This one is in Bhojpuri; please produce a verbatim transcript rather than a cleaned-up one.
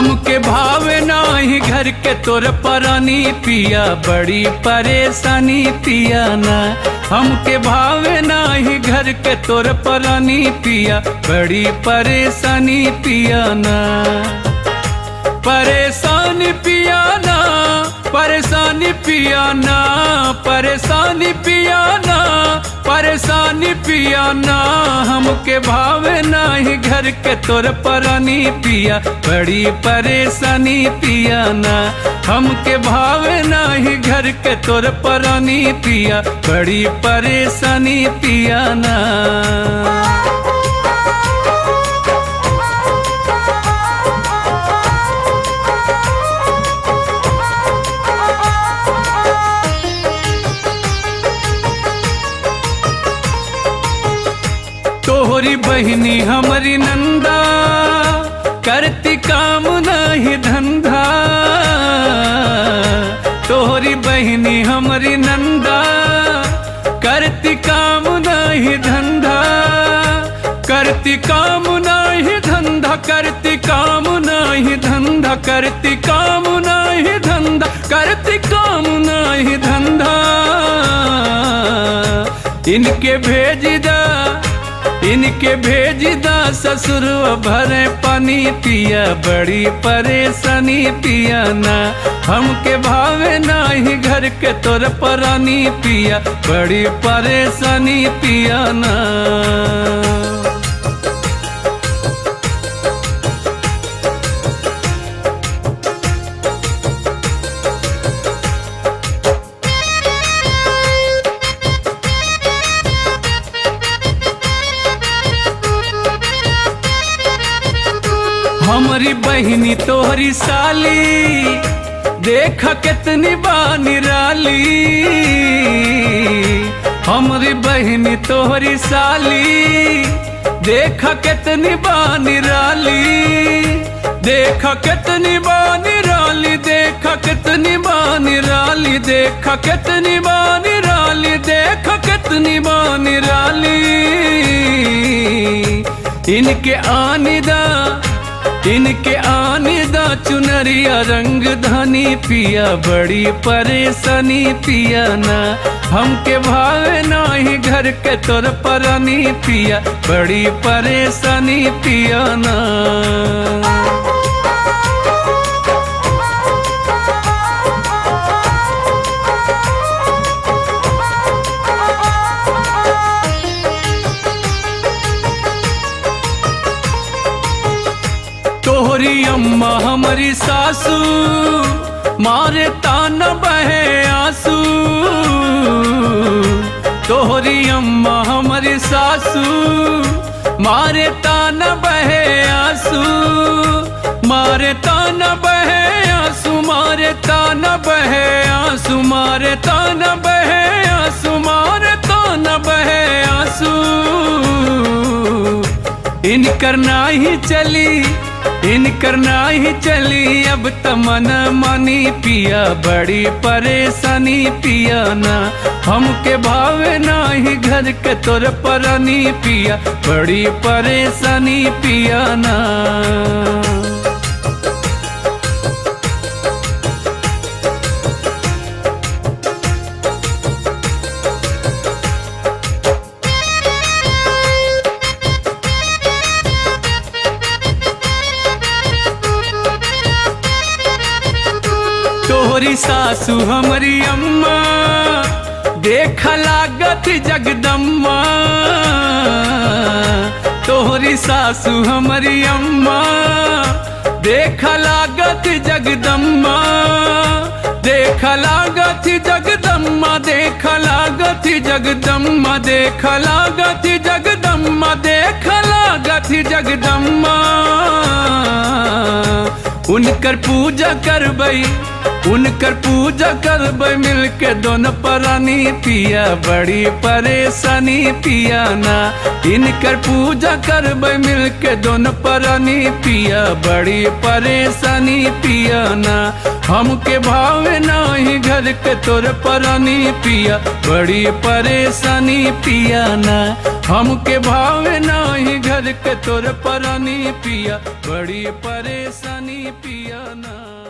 हमके भावे नाही घर के तोर परानी पिया, बड़ी परेशानी पिया ना। हमके भावे नाही घर के तोर परानी पिया, बड़ी परेशानी पिया ना। परेशानी पिया ना, परेशानी पिया ना, परेशानी पिया ना, परेशानी पिया ना। हमके भावे नाही घर के तोर परानी पिया, बड़ी परेशानी पिया ना। हमके भावे नाही घर के तोर परानी पिया, बड़ी परेशानी पिया ना। तोहरी बहिनी हमारी नंदा, करती काम नहीं धंधा। तोहरी बहिनी हमारी नंदा, करती काम नहीं धंधा। करती काम नहीं धंधा, करती काम नहीं धंधा, करती काम नहीं धंधा, करती काम नहीं धंधा। इनके भेज दा, इनके भेजदा ससुर भरे पानी पिया, बड़ी परेशानी पिया ना। हमके भावे नाही घर के तोर परानी पिया, बड़ी परेशानी पिया ना। हमारी बहिनी तोहरी साली, देखा कितनी बानिराली। हमारी बहिनी तोहरी साली, देखा कितनी बानिराली। देखा कितनी बानिराली, देखा कितनी बानिराली, देखा कितनी बानिराली, देखा कितनी बानिराली। इनके आनिदा, इनके आनिदा चुनरिया रंग धनी पिया, बड़ी परेशानी पिया ना। हमके भावे नाही घर के तोर परानी पिया, बड़ी परेशानी पिया ना। तोहरी अम्मा हमारी सासू, मारे ताना बहे आंसू। तोहरी अम्मा हमारी सासू, मारे ताना बहे आंसू। मारे ताना बहे आंसू, मारे ताना बहे आंसू, मारे ताना बहे आंसू, मारे ताना बहे आंसू। इनकर नाही चली, इनकर नाही चली अब तमना मानी पिया, बड़ी परेशानी पिया ना। हमके भावे नाही घर के तोर परानी पिया, बड़ी परेशानी पिया ना। तोहरी सासू हमारी अम्मा, देखा लागत जगदम्मा। तोहरी सासू हमारी अम्मा, देखा लागत जगदम्मा। देखा लागत जगदम्मा, देखा लागत जगदम्मा, देखा लागत जगदम्मा, देखा लागत जगदम्मा। उनकर पूजा करबई, उनकर पूजा करबई मिलके दोनों परानी पिया, बड़ी परेशानी पिया ना। इनकर पूजा करबई मिलके दोनों परानी पिया, बड़ी परेशानी पिया ना। हमके भावे नाही घर के तोर परानी पिया, बड़ी परेशानी पिया ना। हमके भावे नाही घर के तोर परानी पिया, बड़ी परेशानी पिया ना।